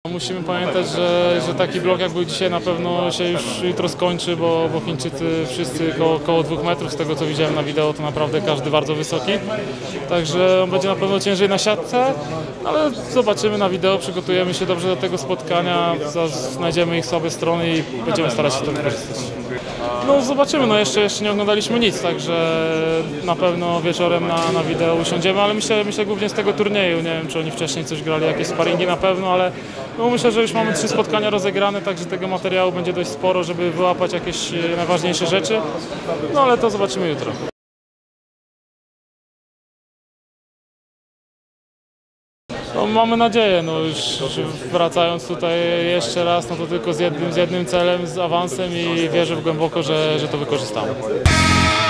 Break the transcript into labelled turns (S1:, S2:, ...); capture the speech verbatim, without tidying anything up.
S1: Musimy pamiętać, że, że taki blok jak był dzisiaj na pewno się już jutro skończy, bo, bo Chińczycy wszyscy koło, koło dwóch metrów, z tego co widziałem na wideo, to naprawdę każdy bardzo wysoki. Także on będzie na pewno ciężej na siatce, ale zobaczymy na wideo, przygotujemy się dobrze do tego spotkania, znajdziemy ich słabe strony i będziemy starać się to wykorzystać. No zobaczymy, no jeszcze, jeszcze nie oglądaliśmy nic, także na pewno wieczorem na, na wideo usiądziemy, ale myślę, myślę głównie z tego turnieju, nie wiem czy oni wcześniej coś grali, jakieś sparingi na pewno, ale no myślę, że już mamy trzy spotkania rozegrane, także tego materiału będzie dość sporo, żeby wyłapać jakieś najważniejsze rzeczy, no ale to zobaczymy jutro. No, mamy nadzieję, no już wracając tutaj jeszcze raz, no to tylko z jednym, z jednym celem, z awansem i wierzę w głęboko, że, że to wykorzystamy.